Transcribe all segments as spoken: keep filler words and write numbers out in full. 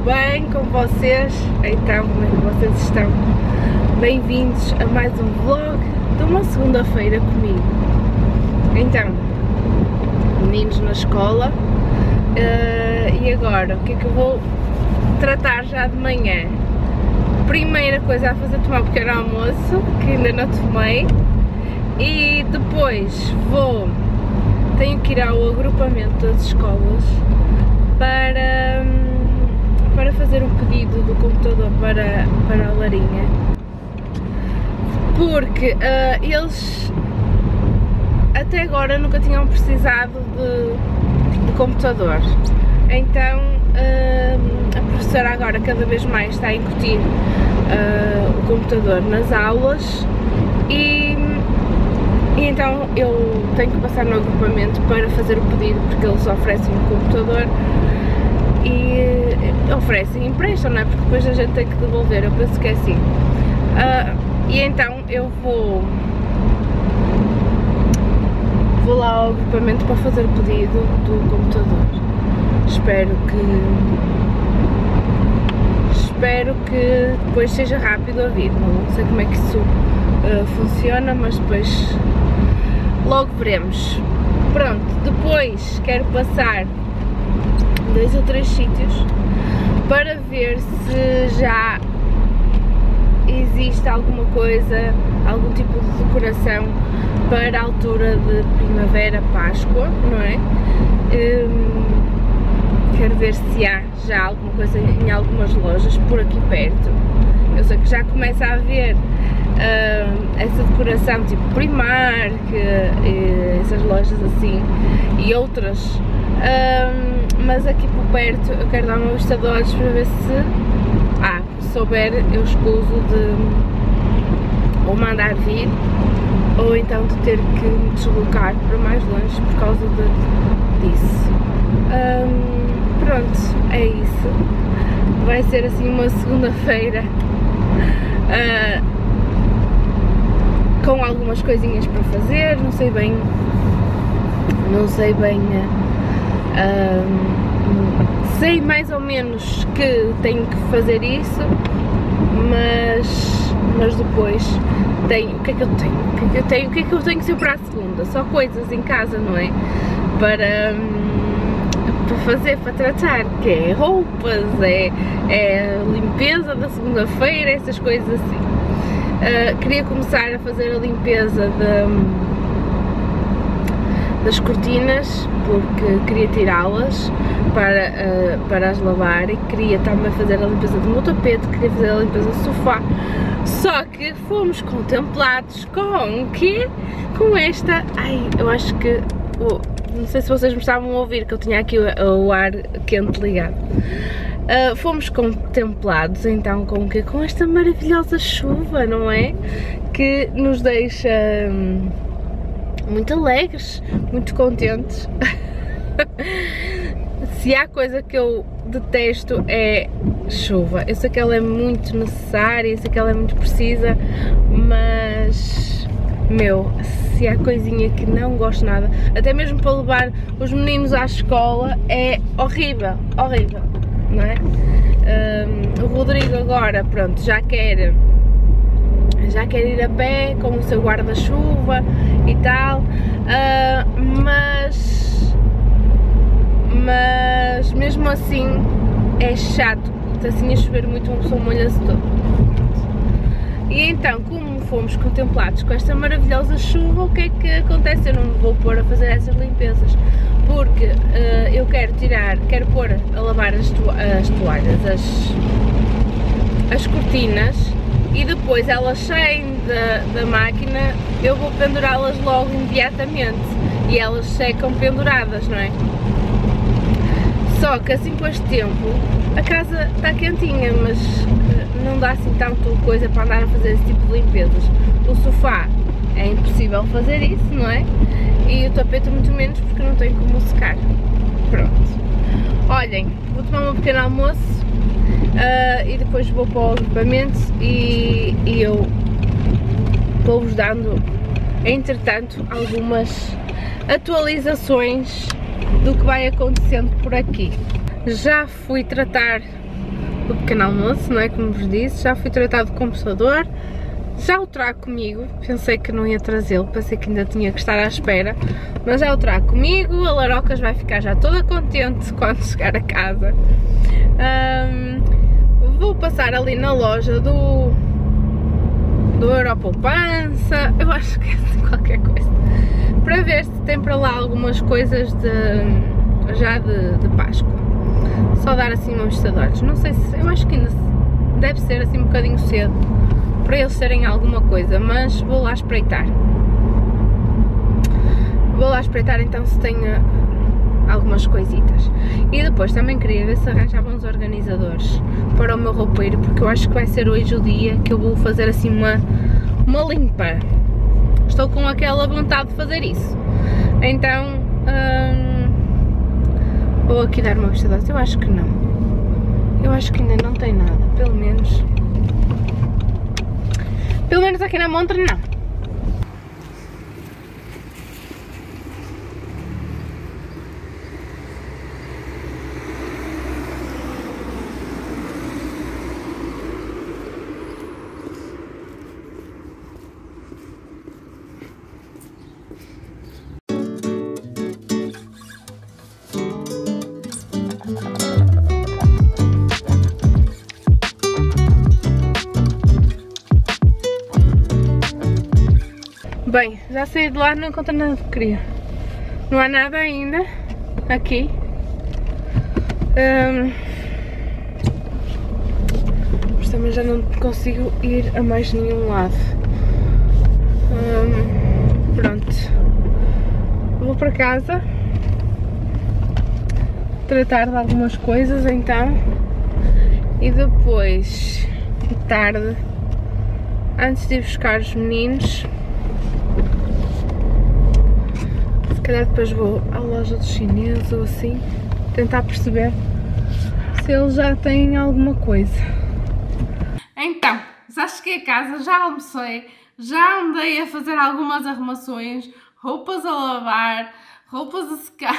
bem com vocês? Então, como é que vocês estão? Bem-vindos a mais um vlog de uma segunda-feira comigo. Então, meninos na escola, uh, e agora, o que é que eu vou tratar já de manhã? Primeira coisa a fazer, tomar um pequeno almoço, que ainda não tomei, e depois vou, tenho que ir ao agrupamento das escolas para, para fazer um pedido do computador para, para a Larinha, porque uh, eles até agora nunca tinham precisado de, de computador. Então uh, a professora agora cada vez mais está a incutir uh, o computador nas aulas e, e então eu tenho que passar no agrupamento para fazer o pedido, porque eles oferecem um computador e uh, oferecem e emprestam, não é? Porque depois a gente tem que devolver, eu penso que é assim. Uh, e então eu vou vou lá ao agrupamento para fazer o pedido do computador. Espero que espero que depois seja rápido a vir. Não sei como é que isso uh, funciona, mas depois logo veremos. Pronto, depois quero passar dois ou três sítios para ver se já existe alguma coisa, algum tipo de decoração para a altura de primavera, Páscoa, não é? Um, quero ver se há já alguma coisa em algumas lojas por aqui perto. Eu sei que já começa a haver uh, essa decoração tipo Primark, uh, essas lojas assim, e outras, uh, mas aqui por perto eu quero dar uma vista de olhos para ver se ah, souber eu escuso de ou mandar vir ou então de ter que me deslocar para mais longe por causa de, disso. Um, pronto, é isso. Vai ser assim uma segunda-feira uh, com algumas coisinhas para fazer, não sei bem, não sei bem, uh, um, sei mais ou menos que tenho que fazer isso, mas, mas depois tenho, o que é que eu tenho? O que é que eu tenho? O que é que eu tenho que ser para a segunda? Só coisas em casa, não é? Para, para fazer, para tratar, que é roupas, é, é limpeza da segunda-feira, essas coisas assim. Uh, queria começar a fazer a limpeza de, das cortinas, porque queria tirá-las para, uh, para as lavar, e queria também fazer a limpeza do meu tapete, queria fazer a limpeza do sofá. Só que fomos contemplados com o quê? Com esta, ai, eu acho que, oh, não sei se vocês me estavam a ouvir, que eu tinha aqui o, o ar quente ligado. Uh, fomos contemplados então com o quê? Com esta maravilhosa chuva, não é? Que nos deixa hum, muito alegres, muito contentes. Se há coisa que eu detesto é chuva. Eu sei que ela é muito necessária, eu sei que ela é muito precisa, mas, meu, se há coisinha que não gosto nada, até mesmo para levar os meninos à escola, é horrível, horrível, não é? Um, o Rodrigo agora, pronto, já quer, já quer ir a pé com o seu guarda-chuva e tal, uh, mas... mas mesmo assim é chato, assim a chover muito, uma pessoa molha-se todo. E então, como fomos contemplados com esta maravilhosa chuva, o que é que acontece? Eu não me vou pôr a fazer essas limpezas, porque uh, eu quero tirar, quero pôr a lavar as, to as toalhas, as, as cortinas, e depois elas saem da, da máquina, eu vou pendurá-las logo imediatamente, e elas secam penduradas, não é? Só que assim com este tempo a casa está quentinha, mas não dá assim tanto coisa para andar a fazer esse tipo de limpezas. O sofá é impossível fazer isso, não é? E o tapete muito menos, porque não tem como secar. Pronto. Olhem, vou tomar um pequeno almoço uh, e depois vou para o agrupamento e, e eu vou-vos dando, entretanto, algumas atualizações do que vai acontecendo por aqui. Já fui tratar do pequeno almoço, não é? Como vos disse, já fui tratar do computador, já o trago comigo, pensei que não ia trazê-lo, pensei que ainda tinha que estar à espera, mas já o trago comigo, a Larocas vai ficar já toda contente quando chegar a casa. Um, vou passar ali na loja do, do Europoupança, eu acho que é assim qualquer coisa, para ver se tem para lá algumas coisas de, já de, de Páscoa. Só dar assim uma vista de olhos, não sei se, eu acho que ainda deve ser assim um bocadinho cedo para eles terem alguma coisa, mas vou lá espreitar. Vou lá espreitar então se tem algumas coisitas. E depois também queria ver se arranjava uns organizadores para o meu roupeiro, porque eu acho que vai ser hoje o dia que eu vou fazer assim uma, uma limpa. Estou com aquela vontade de fazer isso. Então, hum, vou aqui dar uma vista de olhos. Eu acho que não. Eu acho que ainda não tem nada, pelo menos. Pelo menos aqui na montra não. Bem, já saí de lá, não encontrei nada que queria. Não há nada ainda aqui. Um, mas também já não consigo ir a mais nenhum lado. Um, pronto. Vou para casa tratar de algumas coisas então. E depois, de tarde, antes de ir buscar os meninos, se calhar depois vou à loja dos chineses ou assim, tentar perceber se eles já têm alguma coisa. Então, já cheguei a casa, já almocei, já andei a fazer algumas arrumações, roupas a lavar, roupas a secar,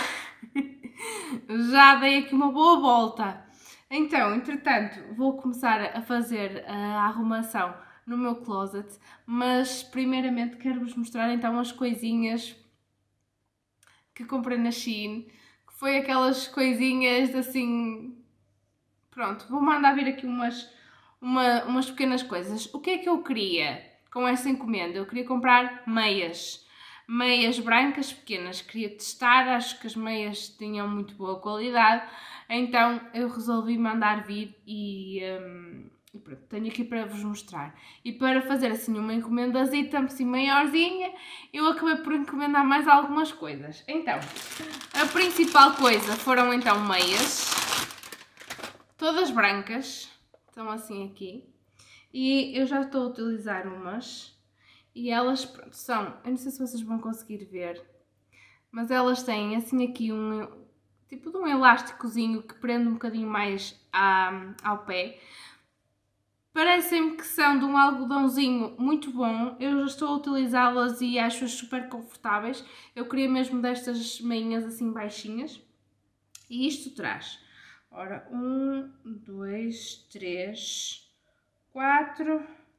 já dei aqui uma boa volta. Então, entretanto, vou começar a fazer a arrumação no meu closet, mas primeiramente quero-vos mostrar então as coisinhas que comprei na Shein, que foi aquelas coisinhas assim, pronto, vou mandar vir aqui umas, uma, umas pequenas coisas. O que é que eu queria com esta encomenda? Eu queria comprar meias, meias brancas pequenas, queria testar, acho que as meias tinham muito boa qualidade, então eu resolvi mandar vir e... Um, E pronto, tenho aqui para vos mostrar. E para fazer assim uma encomendazita assim maiorzinha, eu acabei por encomendar mais algumas coisas. Então, a principal coisa foram então meias, todas brancas, estão assim aqui. E eu já estou a utilizar umas, e elas pronto, são, eu não sei se vocês vão conseguir ver, mas elas têm assim aqui um, tipo de um elásticozinho que prende um bocadinho mais a, ao pé. Parecem-me que são de um algodãozinho muito bom, eu já estou a utilizá-las e acho-as super confortáveis. Eu queria mesmo destas meinhas assim baixinhas. E isto traz, ora, um, dois, três, quatro,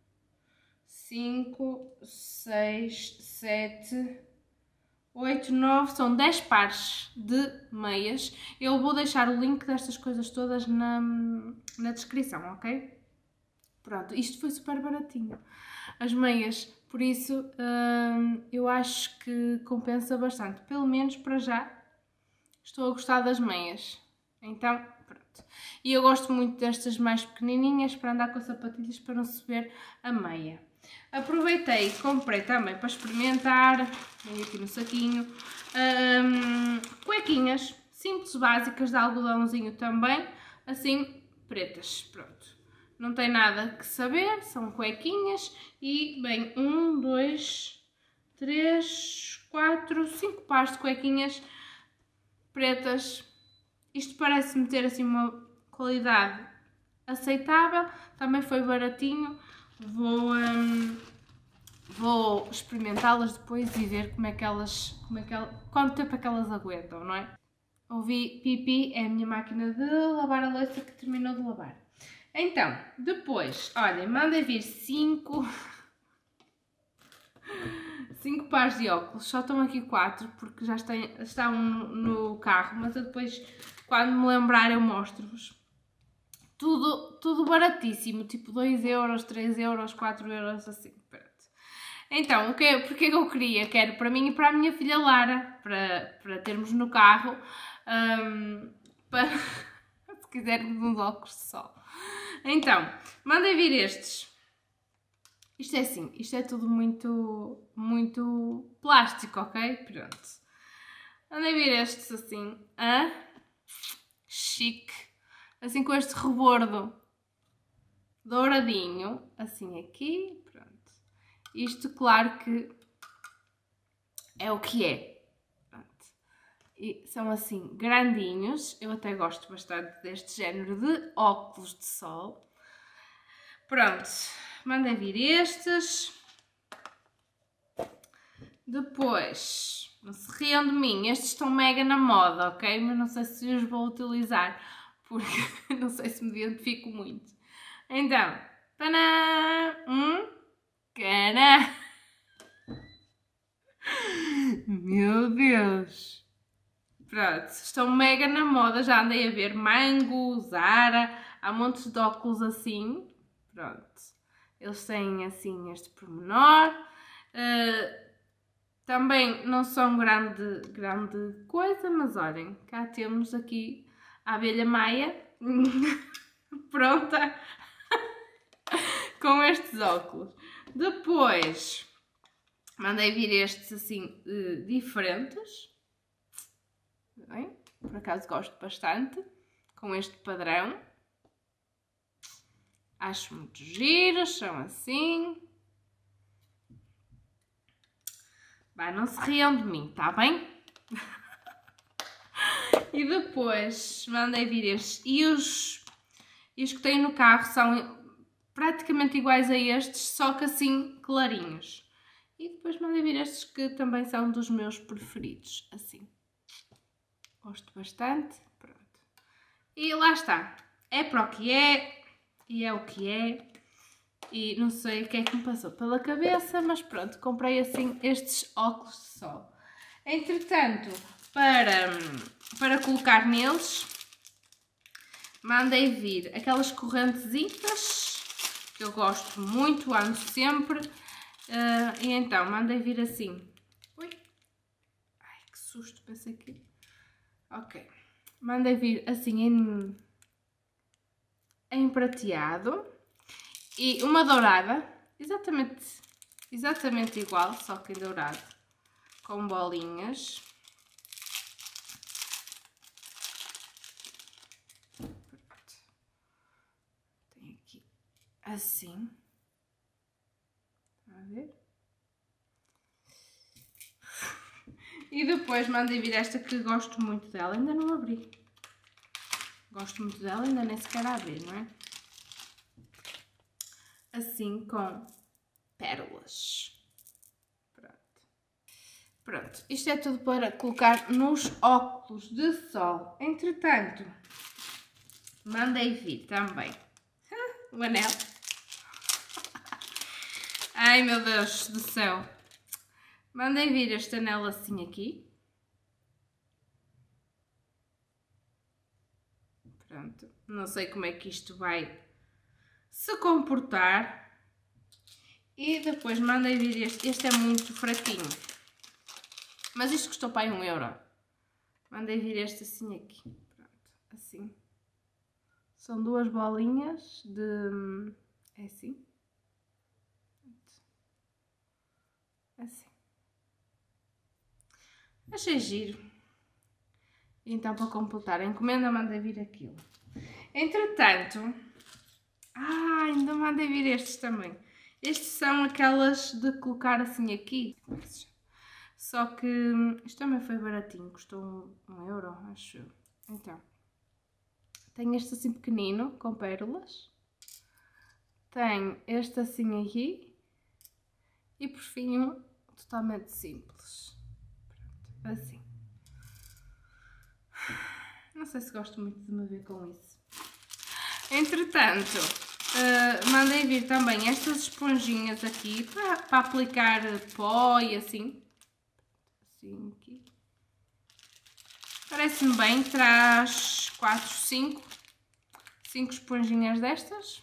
cinco, seis, sete, oito, nove, são dez pares de meias. Eu vou deixar o link destas coisas todas na, na descrição, ok? Pronto, isto foi super baratinho, as meias, por isso hum, eu acho que compensa bastante, pelo menos para já estou a gostar das meias, então pronto. E eu gosto muito destas mais pequenininhas para andar com sapatilhas para não se ver a meia. Aproveitei e comprei também para experimentar, vem aqui no saquinho, hum, cuequinhas simples, básicas, de algodãozinho também, assim pretas, pronto. Não tem nada que saber, são cuequinhas e, bem, um, dois, três, quatro, cinco pares de cuequinhas pretas. Isto parece-me ter assim uma qualidade aceitável, também foi baratinho. Vou, hum, vou experimentá-las depois e ver como é que elas, como é que elas, quanto tempo é que elas aguentam, não é? ouvi pipi, é a minha máquina de lavar a louça que terminou de lavar. Então, depois, olhem, mandem vir cinco... cinco pares de óculos, só estão aqui quatro porque já está, está um no carro, mas eu depois, quando me lembrar, eu mostro-vos. Tudo, tudo baratíssimo, tipo dois euros, três euros, quatro euros, assim, pronto. Então, o que, porque é que eu queria? Quero para mim e para a minha filha Lara, para, para termos no carro, um, para, se quisermos uns óculos de sol. Então, mandem vir estes. Isto é assim, isto é tudo muito, muito plástico, ok? Pronto. Andei a ver estes assim, ah, chique, assim com este rebordo douradinho, assim aqui, pronto. Isto, claro que é o que é. Pronto. E são assim, grandinhos, eu até gosto bastante deste género de óculos de sol. Pronto. Mandem vir estes. Depois, não se riam de mim, estes estão mega na moda, ok? Mas não sei se os vou utilizar, porque não sei se me identifico muito. Então, panã, um, cana. Meu Deus. Pronto, estão mega na moda, já andei a ver Mango, Zara, há montes de óculos assim. Pronto. Eles têm assim este pormenor, uh, também não são grande, grande coisa, mas olhem, cá temos aqui a abelha Maia, pronta, com estes óculos. Depois, mandei vir estes assim, uh, diferentes, bem, por acaso gosto bastante, com este padrão. Acho muito giros, são assim. Bah, não se riam de mim, tá bem? E depois mandei vir estes. E os, e os que tenho no carro são praticamente iguais a estes, só que assim clarinhos. E depois mandei vir estes que também são dos meus preferidos, assim. Gosto bastante. Pronto. E lá está. É para o que é. E é o que é, e não sei o que é que me passou pela cabeça, mas pronto, comprei assim estes óculos de sol. Entretanto, para, para colocar neles, mandei vir aquelas correntezinhas, que eu gosto muito, ando sempre, uh, e então mandei vir assim. Ui, ai que susto, pensei que... Ok, mandei vir assim em... em prateado e uma dourada, exatamente, exatamente igual, só que em dourado, com bolinhas. Pronto. Tem aqui assim, está a ver? E depois mandei vir esta que gosto muito dela, ainda não abri. Gosto muito dela, ainda nem sequer a abrir, não é? Assim, com pérolas. Pronto. Pronto. Isto é tudo para colocar nos óculos de sol. Entretanto, mandei vir também o anel. Ai, meu Deus do céu. Mandei vir este anel assim aqui. Pronto, não sei como é que isto vai se comportar. E depois mandei vir este, este é muito fraquinho, mas isto custou para aí um euro. Mandei vir este assim aqui, pronto, assim. São duas bolinhas de... é assim. Assim. Achei giro. Então, para completar a encomenda, mandei vir aquilo. Entretanto, ah, ainda mandei vir estes também. Estes são aquelas de colocar assim aqui. Só que isto também foi baratinho, custou um, um euro, acho eu. Então, tenho este assim pequenino, com pérolas. Tenho este assim aqui. E por fim um totalmente simples. Pronto, assim. sei se gosto muito de me ver com isso. Entretanto, uh, mandei vir também estas esponjinhas aqui para, para aplicar pó e assim. Assim aqui. Parece-me bem, traz quatro, cinco, cinco esponjinhas destas.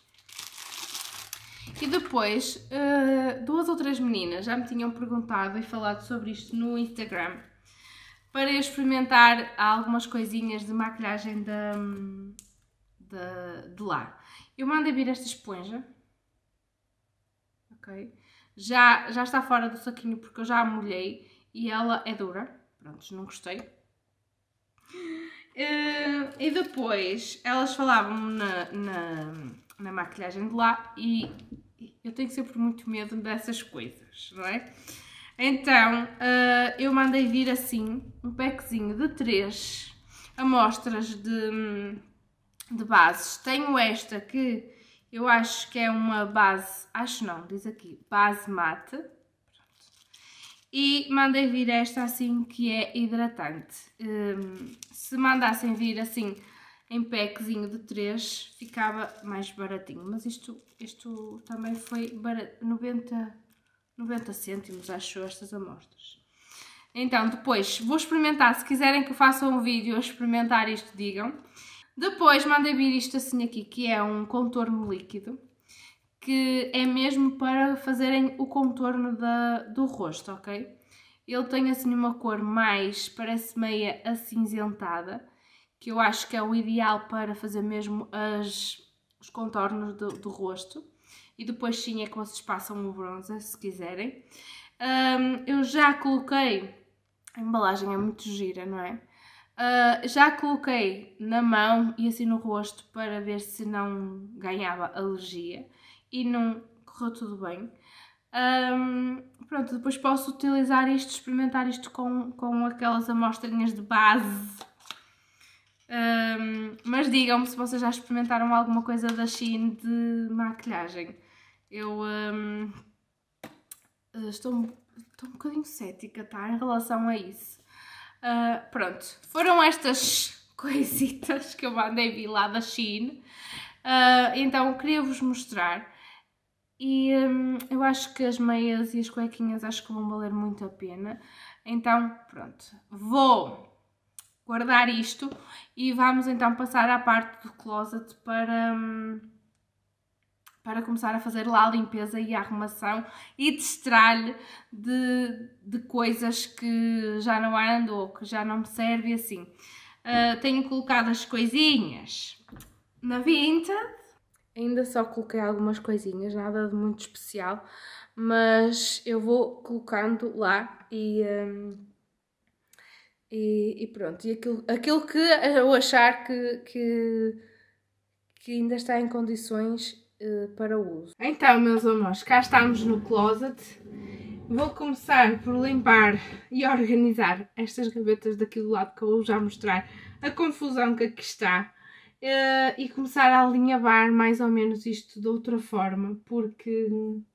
E depois, uh, duas ou três meninas já me tinham perguntado e falado sobre isto no Instagram para eu experimentar algumas coisinhas de maquilhagem de, de, de lá. Eu mandei vir esta esponja, ok? Já, já está fora do saquinho porque eu já a molhei e ela é dura, pronto, não gostei. Uh, e depois elas falavam na, na, na maquilhagem de lá e eu tenho sempre muito medo dessas coisas, não é? Então uh, eu mandei vir assim um packzinho de três amostras de, de bases. Tenho esta que eu acho que é uma base, acho não, diz aqui, base mate. E mandei vir esta assim que é hidratante. Um, se mandassem vir assim em packzinho de três ficava mais baratinho. Mas isto, isto também foi noventa, noventa cêntimos, acho, estas amostras. Então depois vou experimentar, se quiserem que eu faça um vídeo a experimentar isto, digam. Depois mandei vir isto assim aqui, que é um contorno líquido. Que é mesmo para fazerem o contorno da, do rosto, ok? Ele tem assim uma cor mais, parece meia acinzentada, que eu acho que é o ideal para fazer mesmo as, os contornos do, do rosto. E depois sim é que vocês passam o bronzer, se quiserem. Um, eu já coloquei, a embalagem é muito gira, não é? Uh, já coloquei na mão e assim no rosto para ver se não ganhava alergia. E não correu tudo bem. Um, pronto, depois posso utilizar isto, experimentar isto com, com aquelas amostrinhas de base. Um, mas digam-me se vocês já experimentaram alguma coisa da Shein de maquilhagem. Eu um, estou, estou um bocadinho cética, tá, em relação a isso. Uh, pronto, foram estas coisitas que eu mandei vir lá da Shein. Uh, então queria-vos mostrar. E hum, eu acho que as meias e as cuequinhas acho que vão valer muito a pena. Então, pronto. Vou guardar isto e vamos então passar à parte do closet para, hum, para começar a fazer lá a limpeza e a arrumação e destralhe de, de coisas que já não ando ou que já não me serve assim. Uh, tenho colocado as coisinhas na Vinted. Ainda só coloquei algumas coisinhas, nada de muito especial, mas eu vou colocando lá e, um, e, e pronto. E aquilo, aquilo que eu achar que, que, que ainda está em condições uh, para uso. Então, meus amores, cá estamos no closet. Vou começar por limpar e organizar estas gavetas daqui do lado, que eu vou já mostrar a confusão que aqui está. Uh, e começar a alinhavar mais ou menos isto de outra forma, porque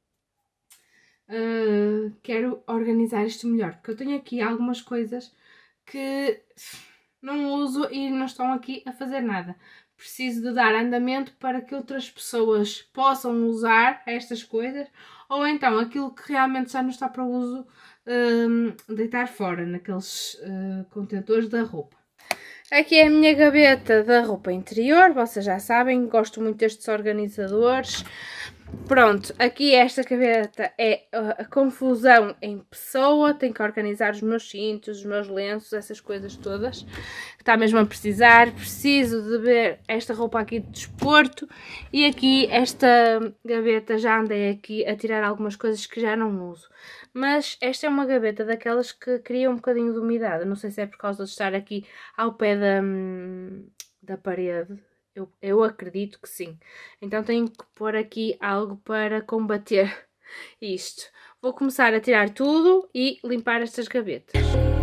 uh, quero organizar isto melhor, porque eu tenho aqui algumas coisas que não uso e não estão aqui a fazer nada. Preciso de dar andamento para que outras pessoas possam usar estas coisas, ou então aquilo que realmente já não está para uso, uh, deitar fora naqueles uh, contentores da roupa. Aqui é a minha gaveta da roupa interior, vocês já sabem, gosto muito destes organizadores. Pronto, aqui esta gaveta é a, a confusão em pessoa, tenho que organizar os meus cintos, os meus lenços, essas coisas todas, que está mesmo a precisar. Preciso de ver esta roupa aqui de desporto e aqui esta gaveta já andei aqui a tirar algumas coisas que já não uso. Mas esta é uma gaveta daquelas que cria um bocadinho de umidade, não sei se é por causa de estar aqui ao pé da, da parede. Eu, eu acredito que sim. Então tenho que pôr aqui algo para combater isto. Vou começar a tirar tudo e limpar estas gavetas.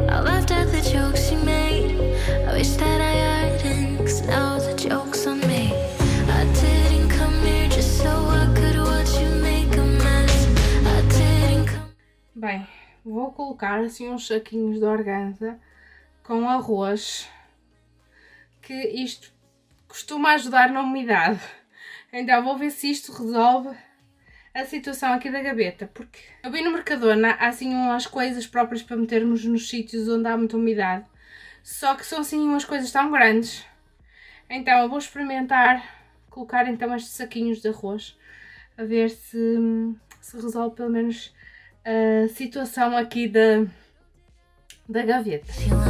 Bem, vou colocar assim uns saquinhos de organza com arroz que isto costuma ajudar na umidade. Então vou ver se isto resolve a situação aqui da gaveta, porque eu vi no Mercadona, há assim umas coisas próprias para metermos nos sítios onde há muita umidade, só que são assim umas coisas tão grandes. Então eu vou experimentar colocar então estes saquinhos de arroz, a ver se, se resolve pelo menos a situação aqui da, da gaveta.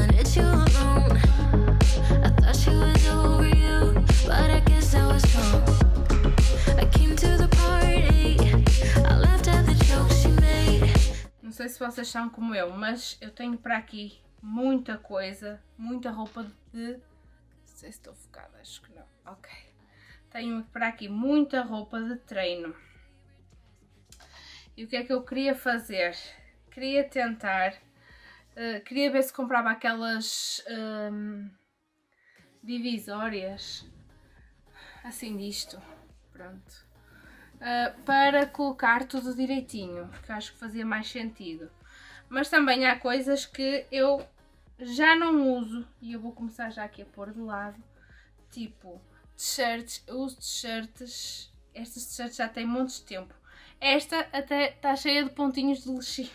Não sei se vocês são como eu, mas eu tenho para aqui muita coisa, muita roupa de... Não sei se estou focada, acho que não. Ok. Tenho para aqui muita roupa de treino. E o que é que eu queria fazer? Queria tentar... Uh, queria ver se comprava aquelas um, divisórias, assim disto, pronto. Uh, para colocar tudo direitinho, que acho que fazia mais sentido. Mas também há coisas que eu já não uso e eu vou começar já aqui a pôr de lado, tipo t-shirts. Eu uso t-shirts, estas t-shirts já têm montes de tempo. Esta até está cheia de pontinhos de lixir.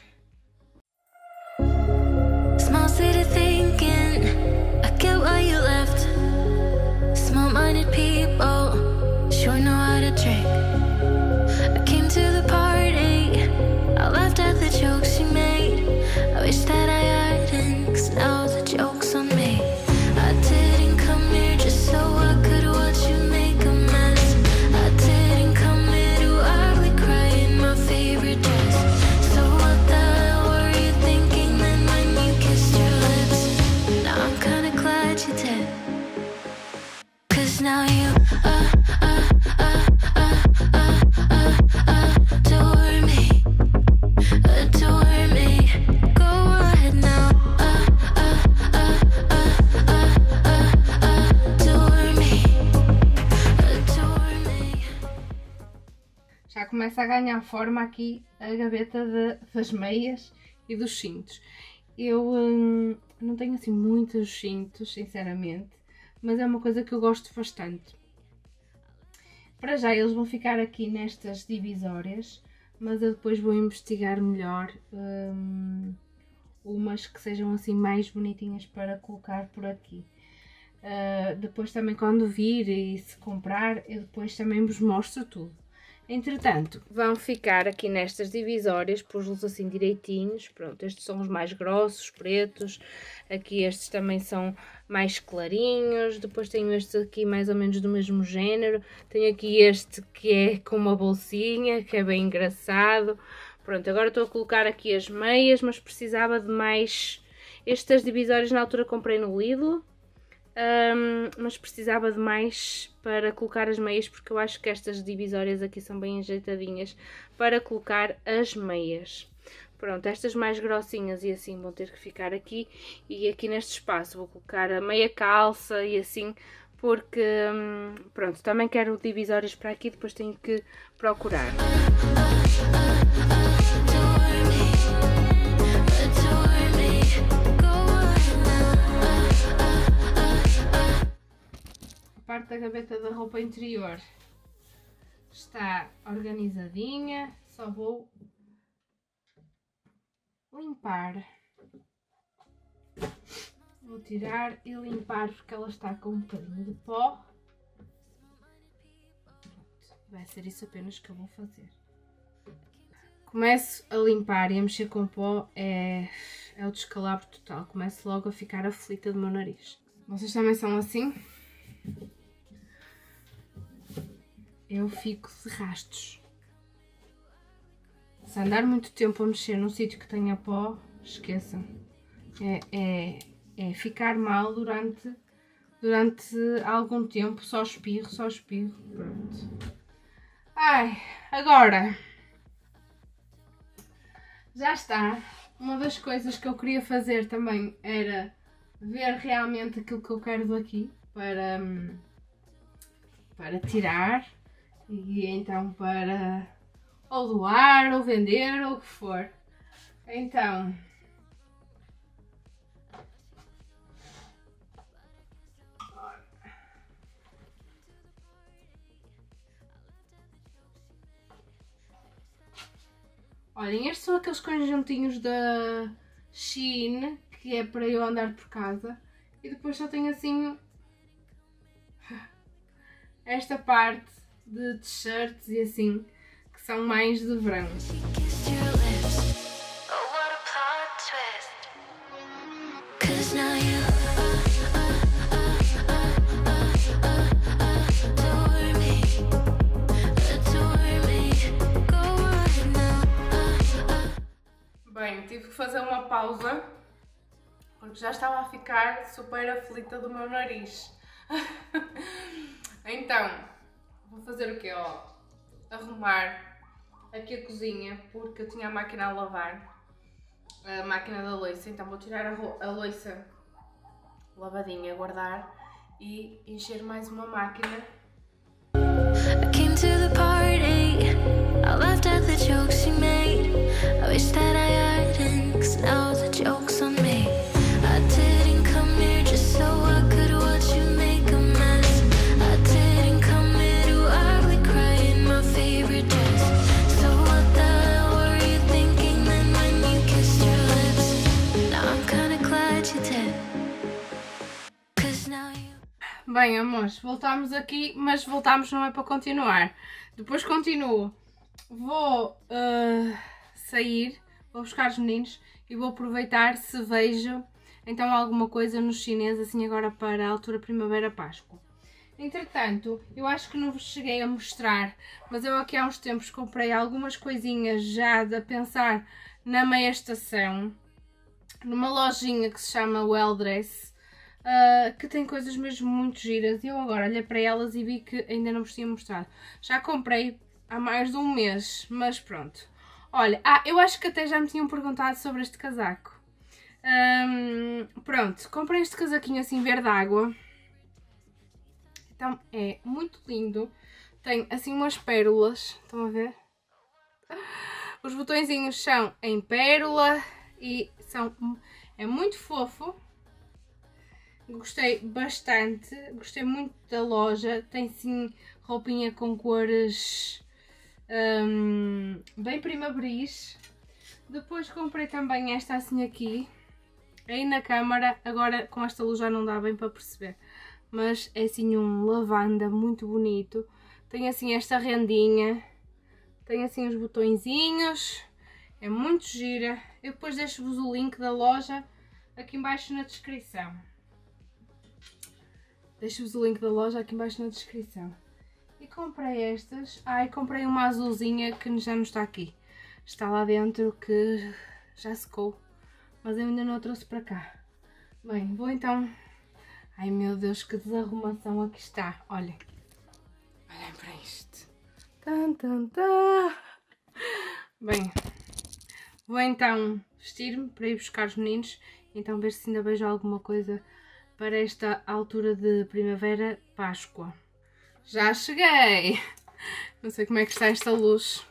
Small city thinking, I get why you left. Small-minded people sure know how to drink. I came to the party, I laughed at the jokes she made. I wish that I hadn't, cause now the joke's on me. I didn't come here just so I could watch you make a mess. I didn't come here to ugly cry in my favorite dress. So what the hell were you thinking then when you kissed your lips? Now I'm kinda glad you did, cause now you uh, uh, uh, uh, uh, uh, adore me, adore me. Go ahead now, uh, uh, uh, uh, uh, uh, adore me, adore me. Já começa a ganhar forma aqui a gaveta de, das meias e dos cintos. Eu hum, não tenho assim muitos cintos, sinceramente, mas é uma coisa que eu gosto bastante. Para já eles vão ficar aqui nestas divisórias, mas eu depois vou investigar melhor hum, umas que sejam assim mais bonitinhas para colocar por aqui. Uh, depois também quando vir e se comprar, eu depois também vos mostro tudo. Entretanto, vão ficar aqui nestas divisórias, pus-los assim direitinhos. Pronto, estes são os mais grossos, pretos. Aqui estes também são mais clarinhos. Depois tenho estes aqui mais ou menos do mesmo género. Tenho aqui este que é com uma bolsinha, que é bem engraçado. Pronto, agora estou a colocar aqui as meias, mas precisava de mais... Estas divisórias na altura comprei no Lidl. Um, mas precisava de mais para colocar as meias, porque eu acho que estas divisórias aqui são bem ajeitadinhas para colocar as meias. Pronto, estas mais grossinhas e assim vão ter que ficar aqui, e aqui neste espaço vou colocar a meia calça e assim, porque um, pronto, também quero divisórias para aqui, depois tenho que procurar. A parte da gaveta da roupa interior está organizadinha, só vou limpar. Vou tirar e limpar porque ela está com um bocadinho de pó. Pronto, vai ser isso apenas que eu vou fazer. Começo a limpar e a mexer com pó, é, é o descalabro total. Começo logo a ficar aflita do meu nariz. Vocês também são assim? Eu fico de rastos. Se andar muito tempo a mexer num sítio que tenha pó, esqueçam. É, é, é ficar mal durante, durante algum tempo, só espirro, só espirro. Pronto. Ai, agora já está. Uma das coisas que eu queria fazer também era ver realmente aquilo que eu quero daqui para, para tirar. E então para ou doar, ou vender, ou o que for. Então, Olhem, estes são aqueles conjuntinhos da Shein, que é para eu andar por casa. E depois só tenho assim esta parte de t-shirts e assim, que são mais de verão. Bem, tive que fazer uma pausa porque já estava a ficar super aflita do meu nariz. Então, vou fazer o quê? Ó, arrumar aqui a cozinha porque eu tinha a máquina a lavar, a máquina da louça, então vou tirar a, a louça lavadinha, guardar e encher mais uma máquina. I came to the party, I laughed at the jokes you made. I wish that I hadn't, 'cause now the joke's on me. I didn't come here just so I could watch you make a mess. I didn't come here to ugly cry in my favorite dress. So what the hell were you thinking then when you kissed your lips? Now I'm kinda glad you did, 'cause now you... Bem, amores, voltámos aqui, mas voltámos não é para continuar. Depois continuo. Vou uh, sair, vou buscar os meninos e vou aproveitar se vejo então alguma coisa nos chineses assim agora para a altura primavera-páscoa. Entretanto, eu acho que não vos cheguei a mostrar, mas eu aqui há uns tempos comprei algumas coisinhas já a pensar na meia estação, numa lojinha que se chama Well Dress, uh, que tem coisas mesmo muito giras e eu agora olhei para elas e vi que ainda não vos tinha mostrado. Já comprei há mais de um mês, mas pronto. Olha, ah, eu acho que até já me tinham perguntado sobre este casaco. Um, pronto, comprei este casaquinho assim verde água. Então é muito lindo. Tem assim umas pérolas, estão a ver? Os botõezinhos são em pérola e são, é muito fofo. Gostei bastante, gostei muito da loja. Tem sim roupinha com cores Um, bem primaveris. Depois comprei também esta assim aqui, aí na câmara, agora com esta luz já não dá bem para perceber, mas é assim um lavanda muito bonito, tem assim esta rendinha, tem assim os botõezinhos, é muito gira. Eu depois deixo-vos o link da loja aqui em baixo na descrição, deixo-vos o link da loja aqui em baixo na descrição. E comprei estas. Ai, comprei uma azulzinha que já não está aqui. Está lá dentro que já secou. Mas eu ainda não a trouxe para cá. Bem, vou então... Ai meu Deus, que desarrumação aqui está. Olhem. Olhem para isto. Tan, tan, tan. Bem, vou então vestir-me para ir buscar os meninos. Então ver se ainda vejo alguma coisa para esta altura de primavera, Páscoa. Já cheguei! Não sei como é que está esta luz.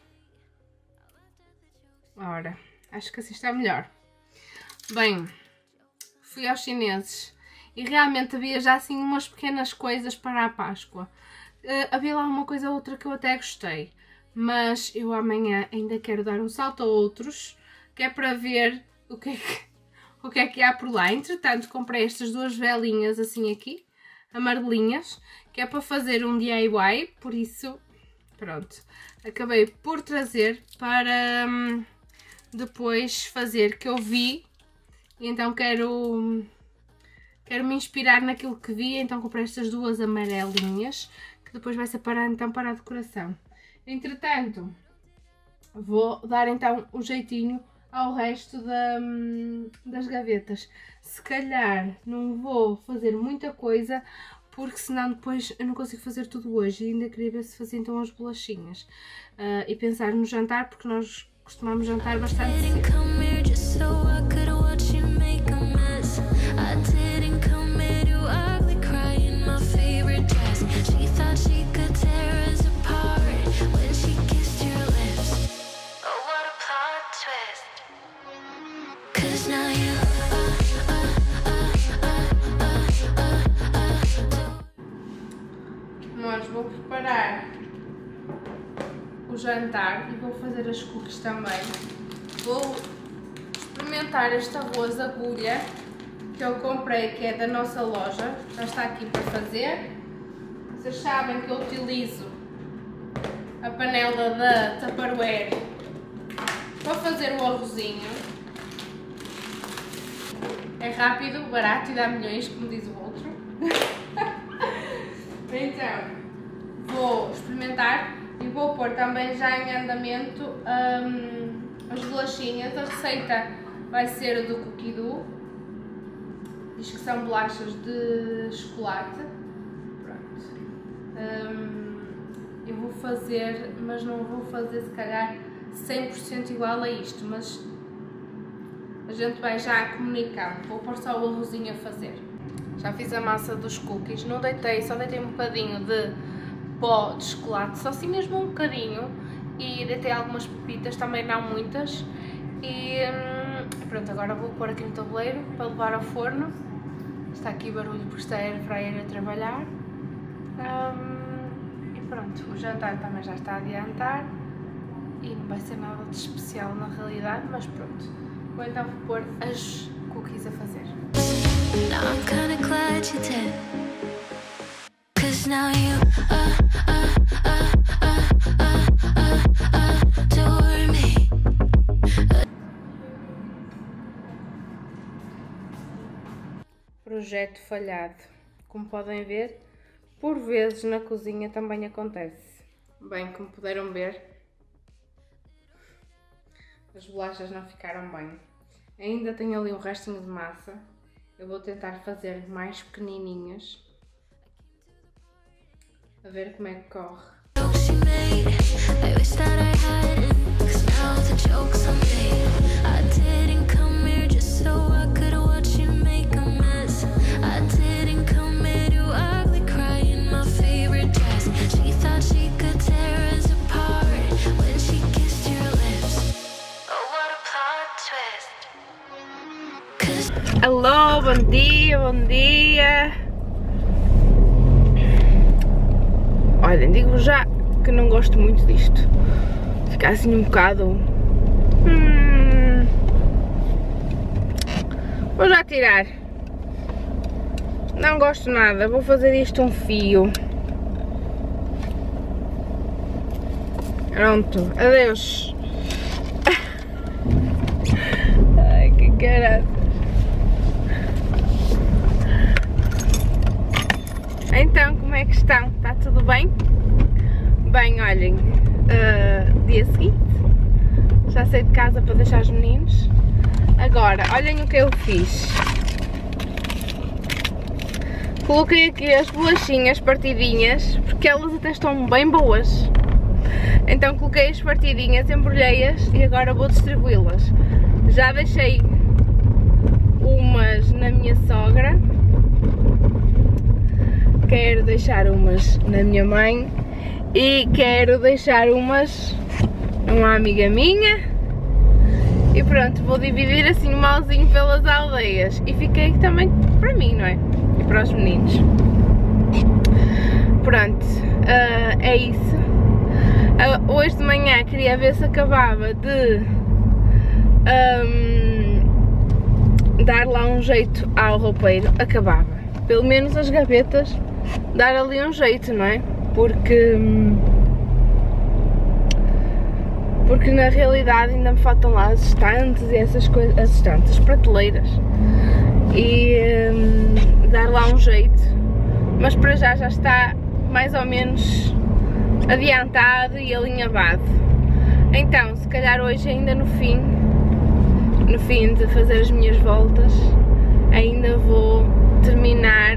Ora, acho que assim está melhor. Bem, fui aos chineses e realmente havia já assim umas pequenas coisas para a Páscoa. Uh, havia lá uma coisa ou outra que eu até gostei, mas eu amanhã ainda quero dar um salto a outros, que é para ver o que é que, o que é que há por lá. Entretanto, comprei estas duas velinhas assim aqui, amarelinhas, que é para fazer um D I Y, por isso, pronto, acabei por trazer para hum, depois fazer, que eu vi, e então quero, quero me inspirar naquilo que vi, então comprei estas duas amarelinhas, que depois vai separar então para a decoração. Entretanto, vou dar então o jeitinho ao resto da, das gavetas. Se calhar não vou fazer muita coisa, porque senão depois eu não consigo fazer tudo hoje. E ainda queria ver se fazia então as bolachinhas. Uh, e pensar no jantar, porque nós costumamos jantar bastante cedo. Nós vou preparar o jantar e vou fazer as cookies também. vou experimentar este arroz agulha que eu comprei, que é da nossa loja, já está aqui para fazer. Vocês sabem que eu utilizo a panela da Tupperware para fazer o arrozinho. É rápido, barato e dá milhões, como diz o outro. Então, vou experimentar e vou pôr também já em andamento hum, as bolachinhas. A receita vai ser do Cookie Dough. Diz que são bolachas de chocolate. Pronto. Hum, eu vou fazer, mas não vou fazer se calhar cem por cento igual a isto, mas a gente vai já comunicando. Vou pôr só o arrozinho a fazer. Já fiz a massa dos cookies, não deitei, só deitei um bocadinho de pó de chocolate, só assim mesmo um bocadinho, e deitei algumas pepitas, também não muitas, e hum, pronto, agora vou pôr aqui no tabuleiro para levar ao forno. Está aqui barulho porque está a air fryer a trabalhar, hum, e pronto, o jantar também já está a adiantar, e não vai ser nada de especial na realidade, mas pronto, vou então pôr as cookies a fazer. Now I'm kinda glad you did, 'cause now you uh, uh, uh, uh, uh, uh, adore me. Projeto falhado. Como podem ver, por vezes na cozinha também acontece. Bem, como puderam ver, as bolachas não ficaram bem. Ainda tenho ali um restinho de massa. Eu vou tentar fazer mais pequenininhas, a ver como é que corre. Alô, bom dia, bom dia. Olhem, digo já que não gosto muito disto. Fica assim um bocado... Hum... Vou já tirar. Não gosto nada, vou fazer isto um fio. Pronto, adeus. Ai, que caralho. Então, como é que estão? Está tudo bem? Bem, olhem, uh, dia seguinte, já saí de casa para deixar os meninos. Agora, olhem o que eu fiz. Coloquei aqui as bolachinhas partidinhas, porque elas até estão bem boas. Então coloquei as partidinhas, embrulhei-as e agora vou distribuí-las. Já deixei umas na minha sogra. Quero deixar umas na minha mãe e quero deixar umas numa amiga minha e pronto, vou dividir assim malzinho pelas aldeias e fiquei também para mim, não é? E para os meninos. Pronto, uh, é isso. Uh, hoje de manhã queria ver se acabava de um, dar lá um jeito ao roupeiro, acabava. Pelo menos as gavetas dar ali um jeito, não é? Porque porque na realidade ainda me faltam lá as estantes e essas coisas, as estantes, as prateleiras, e hum, dar lá um jeito, mas para já já está mais ou menos adiantado e alinhavado. Então, se calhar hoje ainda no fim, no fim de fazer as minhas voltas, ainda vou terminar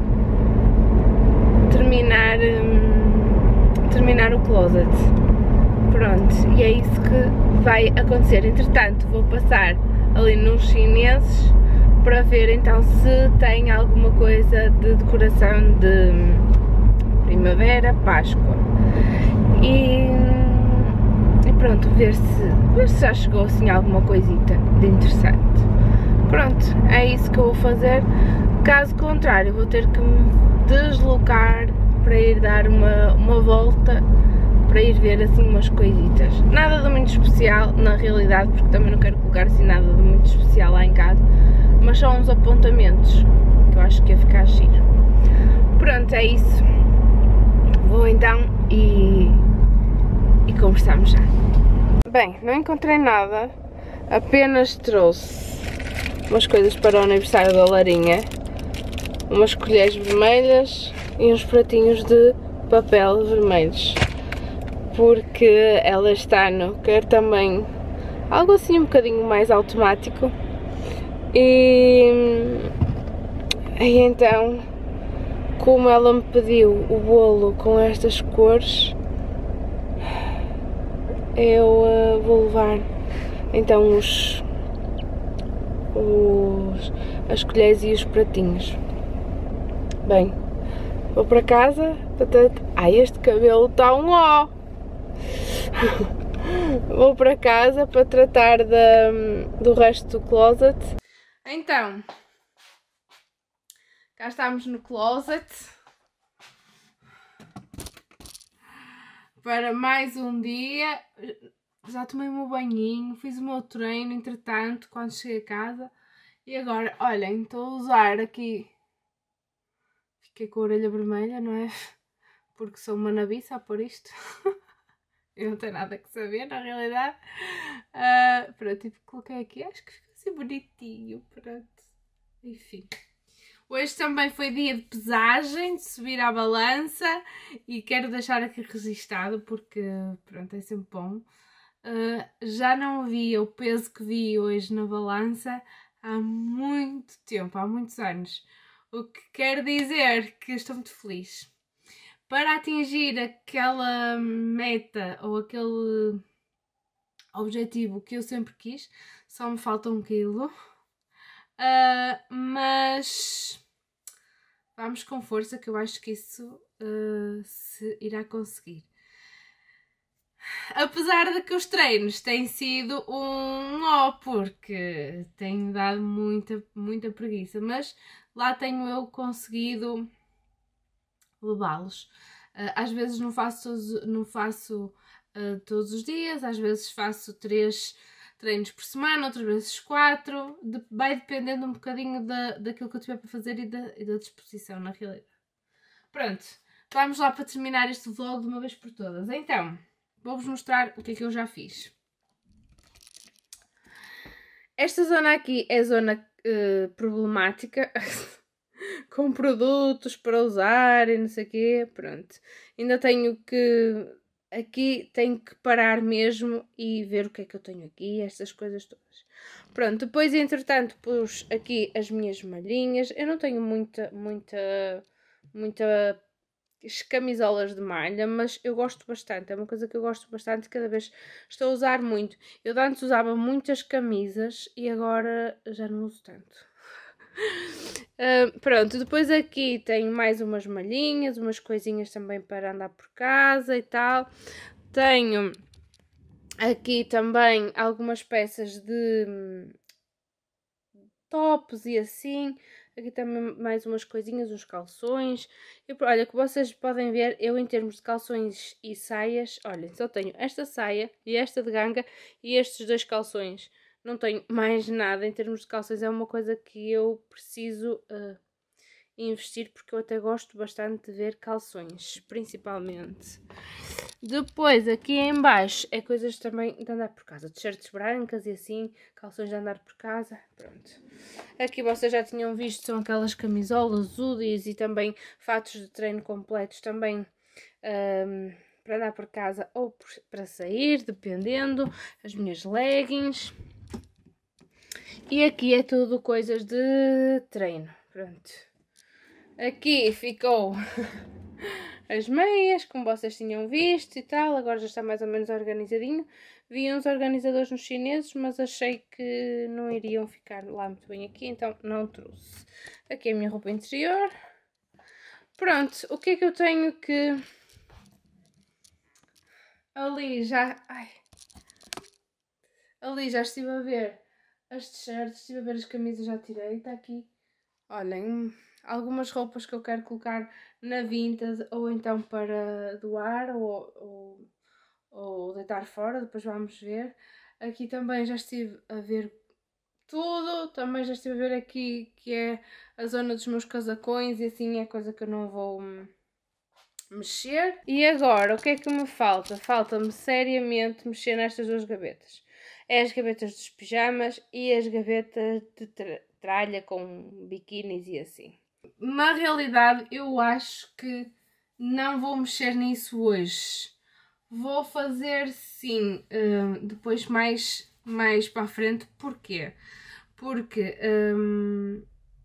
terminar hum, terminar o closet. Pronto, e é isso que vai acontecer. Entretanto, vou passar ali nos chineses para ver então se tem alguma coisa de decoração de primavera, Páscoa, e, e pronto, ver se, ver se já chegou assim alguma coisita de interessante. Pronto, é isso que eu vou fazer. Caso contrário, vou ter que me deslocar para ir dar uma, uma volta para ir ver assim umas coisitas. Nada de muito especial na realidade, porque também não quero colocar assim nada de muito especial lá em casa, mas são uns apontamentos que eu acho que ia ficar giro. Pronto, é isso. Vou então e, e conversamos já. Bem, não encontrei nada, apenas trouxe umas coisas para o aniversário da Larinha, umas colheres vermelhas e uns pratinhos de papel vermelhos, porque ela este ano quer também algo assim um bocadinho mais automático e, e então, como ela me pediu o bolo com estas cores, eu uh, vou levar então os, os as colheres e os pratinhos. Bem, vou para casa. Ai, este cabelo está um ó! Vou para casa para tratar da, do resto do closet. Então, cá estamos no closet para mais um dia. Já tomei o meu banhinho, fiz o meu treino entretanto quando cheguei a casa e agora, olhem, estou a usar aqui. Fiquei com a orelha vermelha, não é? Porque sou uma nabiça a pôr isto. Eu não tenho nada que saber, na realidade. Uh, pronto, tipo, coloquei aqui, acho que ficou assim bonitinho, pronto. Enfim. Hoje também foi dia de pesagem, de subir à balança. E quero deixar aqui registado, porque, pronto, é sempre bom. Uh, já não via o peso que vi hoje na balança há muito tempo, há muitos anos. O que quer dizer que estou muito feliz. Para atingir aquela meta ou aquele objetivo que eu sempre quis, só me falta um quilo. Uh, mas vamos com força que eu acho que isso uh, se irá conseguir. Apesar de que os treinos têm sido um ó, porque tenho dado muita, muita preguiça, mas lá tenho eu conseguido levá-los. Às vezes não faço, não faço uh, todos os dias, às vezes faço três treinos por semana, outras vezes quatro, de, vai dependendo um bocadinho da, daquilo que eu tiver para fazer e da, e da disposição na realidade. Pronto, vamos lá para terminar este vlog de uma vez por todas. Então, vou-vos mostrar o que é que eu já fiz. Esta zona aqui é zona uh, problemática, com produtos para usar e não sei o quê, pronto. Ainda tenho que, aqui tenho que parar mesmo e ver o que é que eu tenho aqui, estas coisas todas. Pronto, depois entretanto pus aqui as minhas malhinhas, eu não tenho muita, muita, muita camisolas de malha, mas eu gosto bastante, é uma coisa que eu gosto bastante e cada vez estou a usar muito. Eu antes usava muitas camisas e agora já não uso tanto. Uh, pronto, depois aqui tenho mais umas malhinhas, umas coisinhas também para andar por casa e tal. Tenho aqui também algumas peças de tops e assim. Aqui também mais umas coisinhas, uns calções. E, olha, que vocês podem ver, eu em termos de calções e saias, olhem, só tenho esta saia e esta de ganga e estes dois calções. Não tenho mais nada em termos de calções, é uma coisa que eu preciso uh, investir, porque eu até gosto bastante de ver calções, principalmente. Depois, aqui em baixo, é coisas também de andar por casa, t-shirts brancas e assim, calções de andar por casa, pronto. Aqui vocês já tinham visto, são aquelas camisolas, hoodies e também fatos de treino completos também um, para andar por casa ou por, para sair, dependendo, as minhas leggings. E aqui é tudo coisas de treino, pronto. Aqui ficou as meias, como vocês tinham visto e tal, agora já está mais ou menos organizadinho. Vi uns organizadores nos chineses, mas achei que não iriam ficar lá muito bem aqui, então não trouxe. Aqui a minha roupa interior. Pronto, o que é que eu tenho que... Ali já... Ai. Ali já estive a ver as t-shirts, estive a ver as camisas, já tirei, está aqui. Olhem, algumas roupas que eu quero colocar na Vinted ou então para doar ou, ou ou deitar fora, depois vamos ver. Aqui também já estive a ver tudo, também já estive a ver aqui que é a zona dos meus casacões e assim é coisa que eu não vou mexer. E agora, o que é que me falta? Falta-me seriamente mexer nestas duas gavetas. É as gavetas dos pijamas e as gavetas de tra tralha com biquínis e assim. Na realidade, eu acho que não vou mexer nisso hoje. Vou fazer sim, uh, depois mais, mais para a frente. Porquê? Porque um,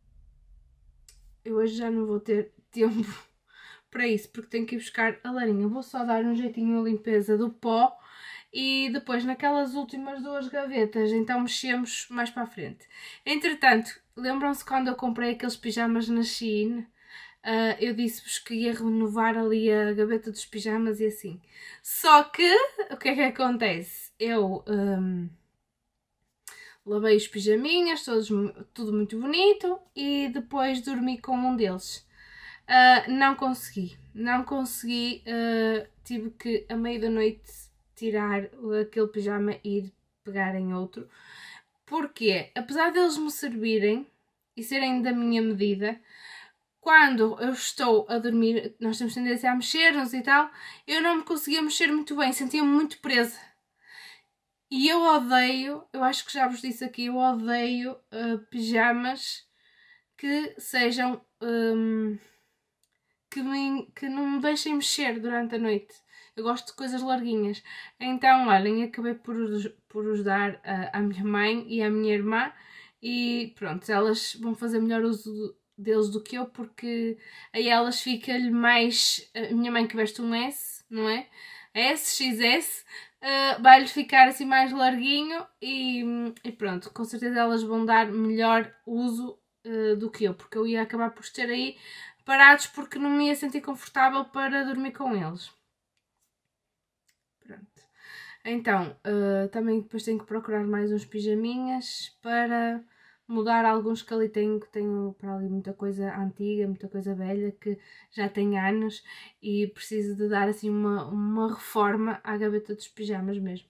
eu hoje já não vou ter tempo para isso, porque tenho que ir buscar a larinha. Vou só dar um jeitinho na limpeza do pó e depois naquelas últimas duas gavetas, então mexemos mais para a frente. Entretanto, lembram-se quando eu comprei aqueles pijamas na Shein? Uh, eu disse-vos que ia renovar ali a gaveta dos pijamas e assim. Só que, o que é que acontece? Eu um, lavei os pijaminhas, todos, tudo muito bonito, e depois dormi com um deles. Uh, não consegui, não consegui, uh, tive que à meia da noite tirar aquele pijama e ir pegar em outro. Porque, apesar deles me servirem e serem da minha medida, quando eu estou a dormir, nós temos tendência a mexer-nos e tal, eu não me conseguia mexer muito bem, sentia-me muito presa. E eu odeio, eu acho que já vos disse aqui, eu odeio uh, pijamas que sejam... Um, Que, me, que não me deixem mexer durante a noite. Eu gosto de coisas larguinhas. Então, olhem, acabei por, por os dar à minha mãe e à minha irmã e pronto, elas vão fazer melhor uso deles do que eu, porque a elas fica-lhe mais... A minha mãe que veste um S, não é? S, X S, uh, vai-lhe ficar assim mais larguinho e, e pronto, com certeza elas vão dar melhor uso uh, do que eu, porque eu ia acabar por ter aí parados porque não me ia sentir confortável para dormir com eles. Pronto. Então, uh, também depois tenho que procurar mais uns pijaminhas para mudar alguns que ali tenho, que tenho para ali muita coisa antiga, muita coisa velha, que já tem anos e preciso de dar assim uma, uma reforma à gaveta dos pijamas mesmo.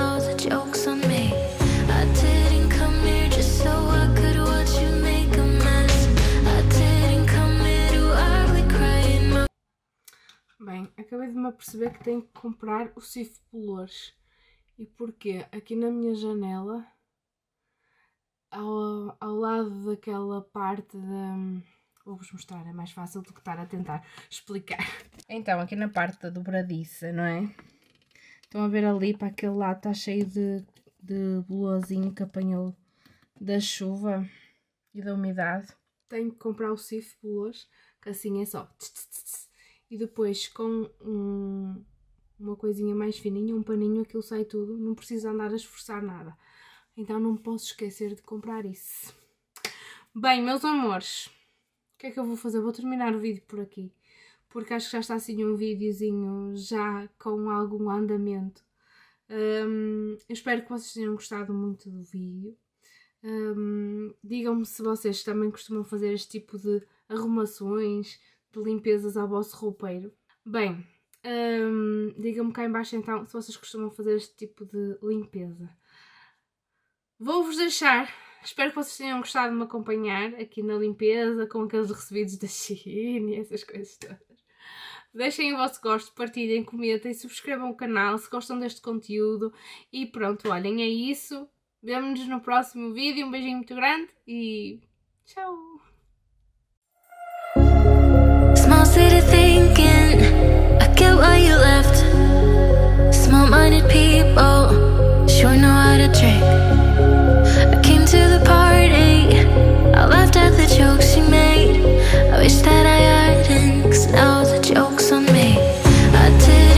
Bem, acabei de me aperceber que tenho que comprar o cifo de bolores. E porquê? Aqui na minha janela, ao, ao lado daquela parte da... Vou-vos mostrar, é mais fácil do que estar a tentar explicar. Então, aqui na parte da dobradiça, não é? Estão a ver ali, para aquele lado está cheio de, de bolorzinho que apanhou da chuva e da umidade. Tenho que comprar o cifo de bolores, que assim é só... E depois com um, uma coisinha mais fininha, um paninho, aquilo sai tudo. Não preciso andar a esforçar nada. Então não posso esquecer de comprar isso. Bem, meus amores, o que é que eu vou fazer? Vou terminar o vídeo por aqui. Porque acho que já está assim um videozinho já com algum andamento. Um, eu espero que vocês tenham gostado muito do vídeo. Um, digam-me se vocês também costumam fazer este tipo de arrumações, de limpezas ao vosso roupeiro. Bem, um, digam-me cá em baixo então se vocês costumam fazer este tipo de limpeza. Vou-vos deixar, espero que vocês tenham gostado de me acompanhar aqui na limpeza, com aqueles recebidos da Shein e essas coisas todas. Deixem o vosso gosto, partilhem, comentem, subscrevam o canal se gostam deste conteúdo e pronto, olhem, é isso. Vemo-nos no próximo vídeo, um beijinho muito grande e tchau!